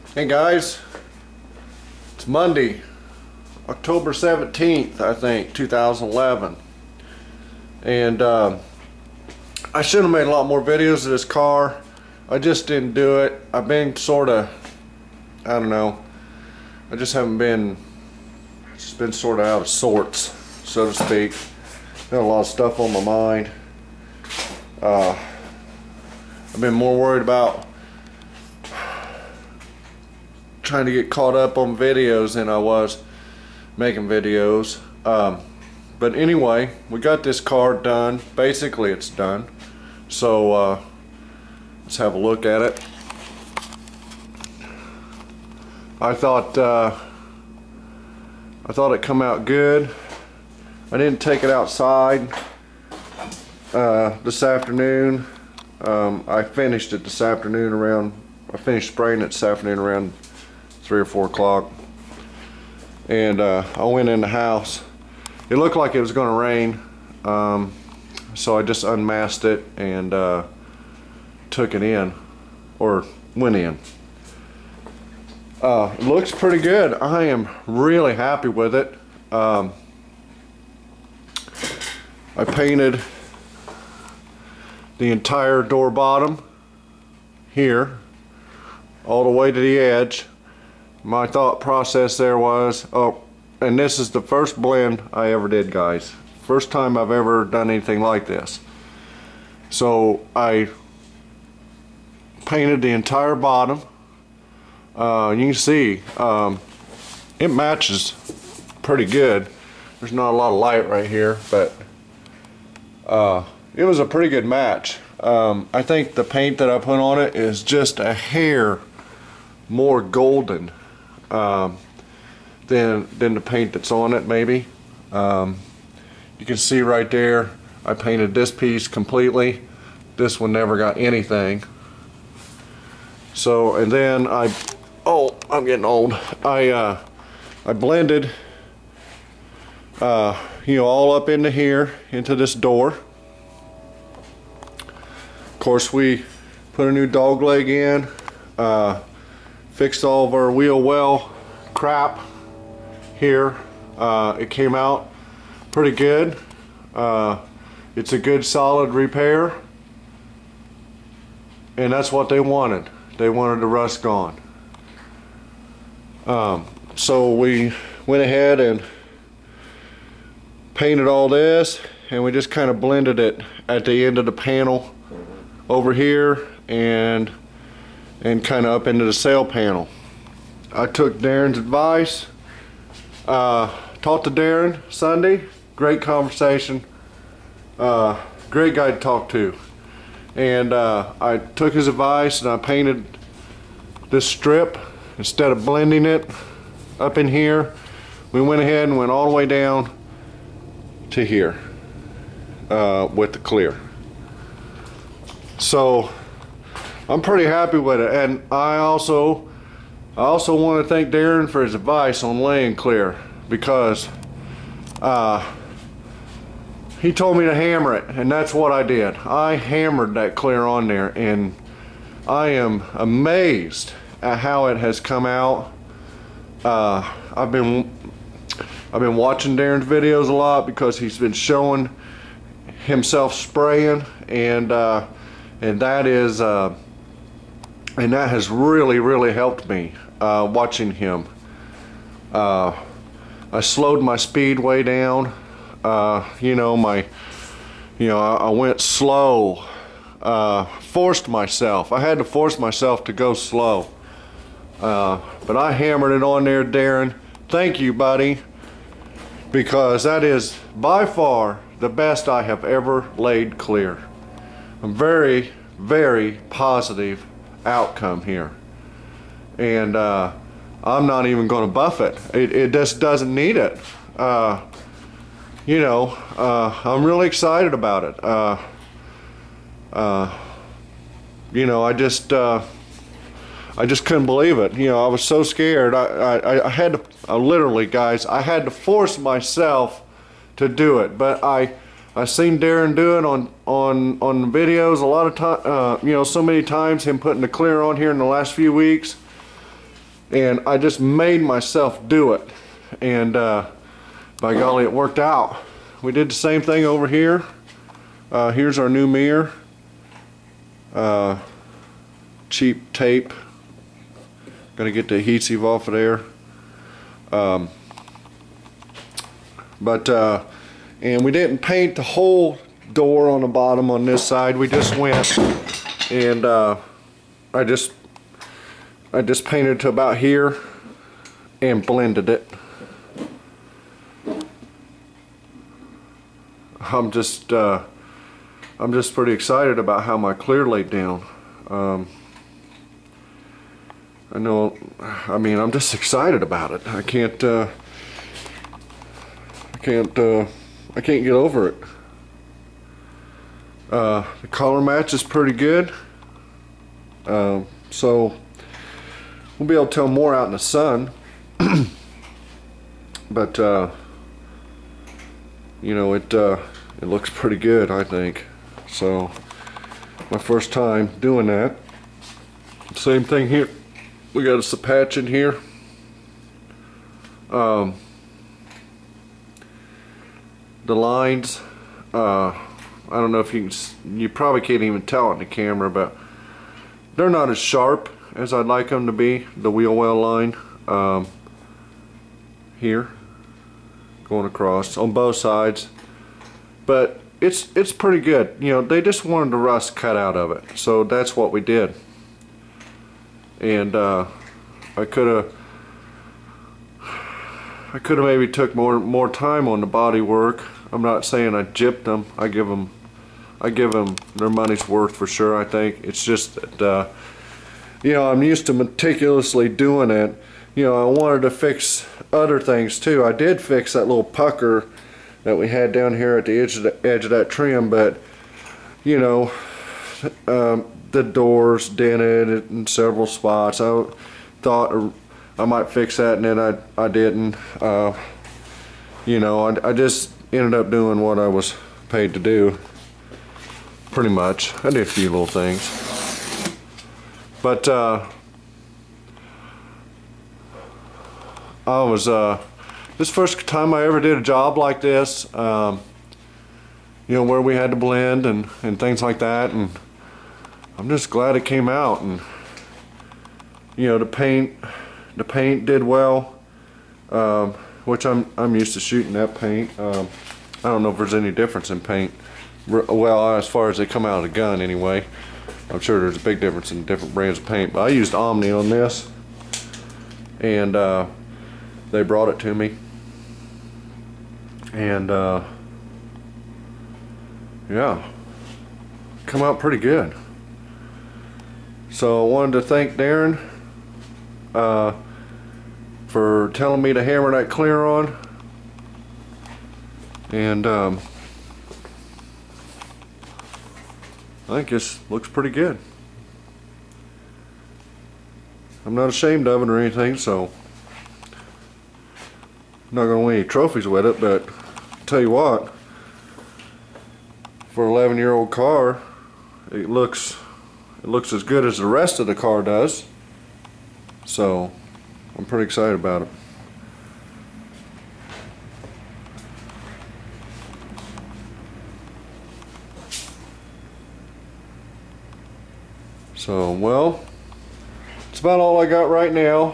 Hey guys, it's Monday, October 17th, I think, 2011. And I should have made a lot more videos of this car. I just didn't do it. I've been sort of, I don't know, I just haven't been, just been sort of out of sorts, so to speak. Got a lot of stuff on my mind. I've been more worried about trying to get caught up on videos than I was making videos. But anyway, we got this car done. It it's done. So let's have a look at it. I thought it come out good. I didn't take it outside this afternoon. I finished it this afternoon around, I finished spraying it this afternoon around 3 or 4 o'clock, and I went in the house. It looked like it was going to rain, so I just unmasked it and took it in, or went in. It looks pretty good. I am really happy with it. I painted the entire door bottom here all the way to the edge. My thought process there was, oh, and this is the first blend I ever did, guys. First time I've ever done anything like this. So I painted the entire bottom. You can see it matches pretty good. There's not a lot of light right here, but it was a pretty good match. I think the paint that I put on it is just a hair more golden than the paint that's on it, maybe. You can see right there, I painted this piece completely. This one never got anything. So, and then I'm getting old. I blended, all up into here, into this door. Of course, we put a new dog leg in, fixed all of our wheel well crap here. It came out pretty good. It's a good solid repair, and that's what they wanted. They wanted the rust gone. So we went ahead and painted all this, and we just kind of blended it at the end of the panel over here and kind of up into the sail panel. I took Darren's advice, talked to Darren Sunday, great conversation, great guy to talk to, and I took his advice and I painted this strip. Instead of blending it up in here, we went ahead and went all the way down to here with the clear. So I'm pretty happy with it, and I also want to thank Darren for his advice on laying clear, because he told me to hammer it, and that's what I did. I hammered that clear on there, and I am amazed at how it has come out. I've been watching Darren's videos a lot because he's been showing himself spraying, and that has really helped me watching him. I slowed my speed way down. I went slow. Forced myself. I had to force myself to go slow. But I hammered it on there, Darren. Thank you, buddy, because that is by far the best I have ever laid clear. I'm very positive outcome here, and I'm not even going to buff it. It just doesn't need it. I'm really excited about it. I just couldn't believe it. I was so scared. I had to, literally, guys, I had to force myself to do it. But I seen Darren do it on videos a lot of time. So many times, him putting the clear on here in the last few weeks. and I just made myself do it, and by golly, it worked out. We did the same thing over here. Here's our new mirror. Cheap tape. Gonna get the adhesive off of there. And we didn't paint the whole door on the bottom on this side. We just went and I just painted to about here and blended it. I'm just pretty excited about how my clear laid down. I mean, I'm just excited about it. I can't get over it. The color match is pretty good. So we'll be able to tell more out in the sun. But you know, it looks pretty good, I think. So my first time doing that. Same thing here. We got a patch in here. The lines, I don't know if you probably can't even tell it in the camera, but they're not as sharp as I'd like them to be. The wheel well line here going across on both sides, but it's pretty good. You know, they just wanted the rust cut out of it, so that's what we did. And I could have maybe took more time on the body work. I'm not saying I gypped them. I give them their money's worth for sure. I think it's just that you know, I'm used to meticulously doing it. You know, I wanted to fix other things too. I did fix that little pucker that we had down here at the edge of that trim, but you know, the doors dented in several spots. I thought I might fix that, and then I didn't. You know, I just ended up doing what I was paid to do, pretty much. I did a few little things, but I was this first time I ever did a job like this. You know, where we had to blend and things like that, and I'm just glad it came out. And you know, the paint did well, which I'm used to shooting that paint. I don't know if there's any difference in paint. Well, as far as they come out of the gun anyway. I'm sure there's a big difference in different brands of paint, but I used Omni on this, and they brought it to me, and yeah, come out pretty good. So I wanted to thank Darren for telling me to hammer that clear on, and I think this looks pretty good. I'm not ashamed of it or anything, so I'm not gonna win any trophies with it, but I'll tell you what, for an 11-year-old car, it looks as good as the rest of the car does. So I'm pretty excited about it. So, well, it's about all I got right now.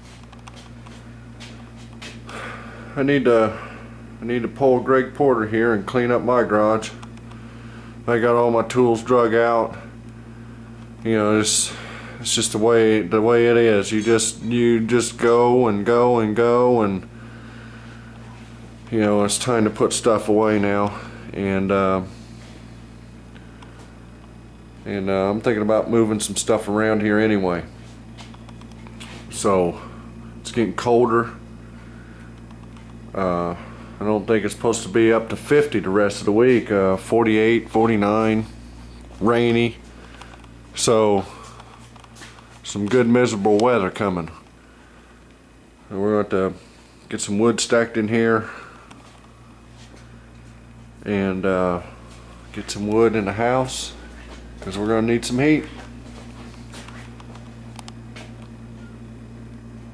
I need to pull Greg Porter here and clean up my garage. I got all my tools drug out. You know, it's just the way it is. You just go and go and go, and you know, it's time to put stuff away now. And I'm thinking about moving some stuff around here anyway. So it's getting colder. I don't think it's supposed to be up to 50 the rest of the week. 48, 49, rainy. So some good miserable weather coming. And we're going to get some wood stacked in here and get some wood in the house, because we're going to need some heat.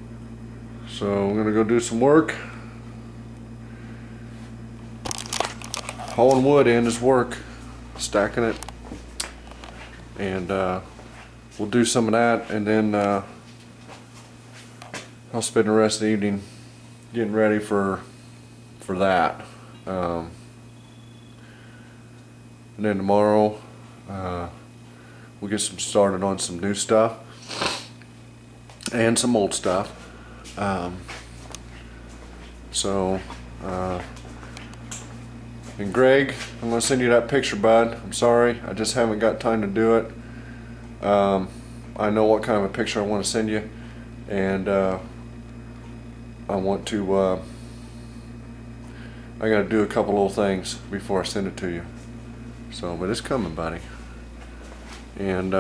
So I'm gonna go do some work. Hauling wood in is work, stacking it, and we'll do some of that, and then I'll spend the rest of the evening getting ready for that. And then tomorrow we'll get some started on some new stuff and some old stuff. And Greg, I'm going to send you that picture, bud. I'm sorry, I just haven't got time to do it. I know what kind of a picture I want to send you, and I want to I got to do a couple little things before I send it to you. So, but it's coming, buddy. And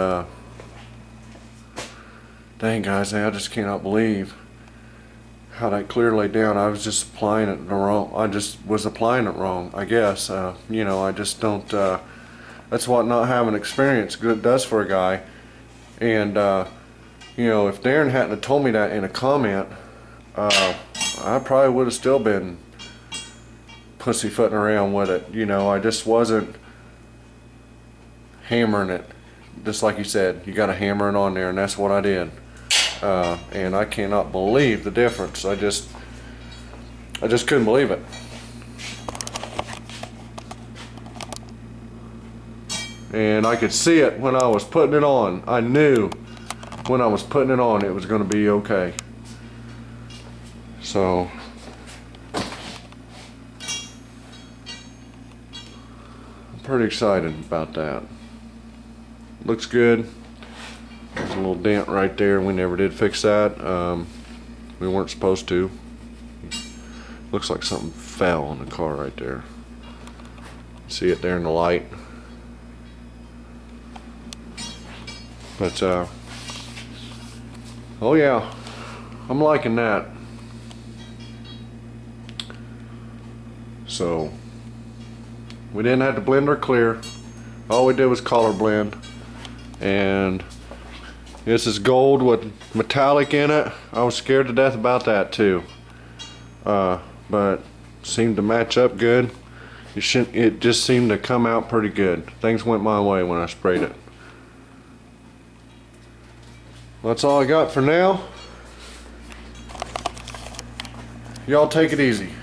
dang, guys, I just cannot believe how that clear laid down. I was just applying it wrong. I just was applying it wrong, I guess. You know, I just don't. That's what not having experience good does for a guy. And you know, if Darren hadn't have told me that in a comment, I probably would have still been pussyfooting around with it. You know, I just wasn't hammering it. Just like you said, you got to hammer it on there, and that's what I did. And I cannot believe the difference. I just couldn't believe it. And I could see it when I was putting it on. I knew when I was putting it on it was going to be okay. So I'm pretty excited about that. Looks good. There's a little dent right there. We never did fix that. We weren't supposed to. Looks like something fell on the car right there. See it there in the light. But oh yeah, I'm liking that. So we didn't have to blend or clear. All we did was color blend. And this is gold with metallic in it. I was scared to death about that too. But seemed to match up good. It just seemed to come out pretty good. Things went my way when I sprayed it. Well, that's all I got for now. Y'all take it easy.